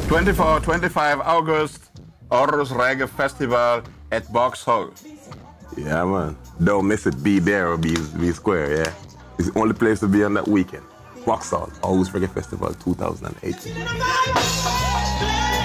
24, 25 August, Aarhus Reggae Festival at Vauxhall. Yeah, man. Don't miss it. Be there or be square, yeah? It's the only place to be on that weekend. Vauxhall, Aarhus Reggae Festival 2018.